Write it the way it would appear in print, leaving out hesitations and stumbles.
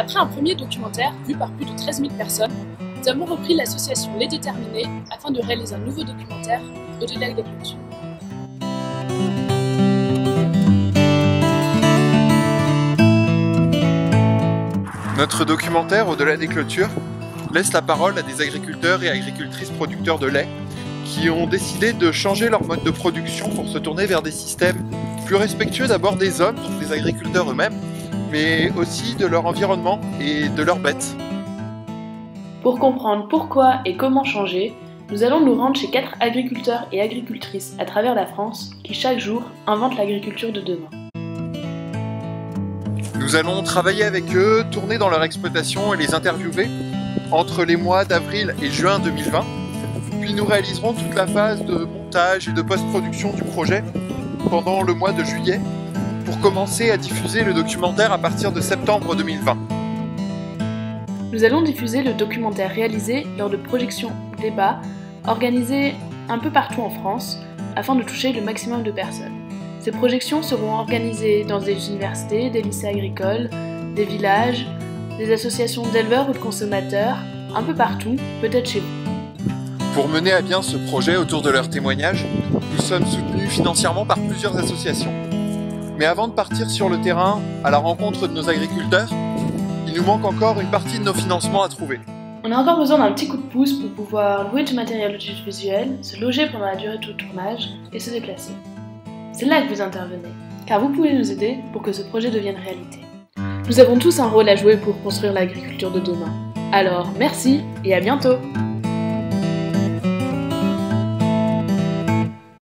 Après un premier documentaire vu par plus de 13 000 personnes, nous avons repris l'association Les Déterminés afin de réaliser un nouveau documentaire au-delà des cultures. Notre documentaire Au-delà des clôtures laisse la parole à des agriculteurs et agricultrices producteurs de lait qui ont décidé de changer leur mode de production pour se tourner vers des systèmes plus respectueux d'abord des hommes, donc des agriculteurs eux-mêmes, mais aussi de leur environnement et de leurs bêtes. Pour comprendre pourquoi et comment changer, nous allons nous rendre chez 4 agriculteurs et agricultrices à travers la France qui chaque jour inventent l'agriculture de demain. Nous allons travailler avec eux, tourner dans leur exploitation et les interviewer entre les mois d'avril et juin 2020. Puis nous réaliserons toute la phase de montage et de post-production du projet pendant le mois de juillet pour commencer à diffuser le documentaire à partir de septembre 2020. Nous allons diffuser le documentaire réalisé lors de projections débats organisées un peu partout en France afin de toucher le maximum de personnes. Ces projections seront organisées dans des universités, des lycées agricoles, des villages, des associations d'éleveurs ou de consommateurs, un peu partout, peut-être chez vous. Pour mener à bien ce projet autour de leurs témoignages, nous sommes soutenus financièrement par plusieurs associations. Mais avant de partir sur le terrain, à la rencontre de nos agriculteurs, il nous manque encore une partie de nos financements à trouver. On a encore besoin d'un petit coup de pouce pour pouvoir louer du matériel audiovisuel, se loger pendant la durée du tournage et se déplacer. C'est là que vous intervenez, car vous pouvez nous aider pour que ce projet devienne réalité. Nous avons tous un rôle à jouer pour construire l'agriculture de demain. Alors, merci et à bientôt!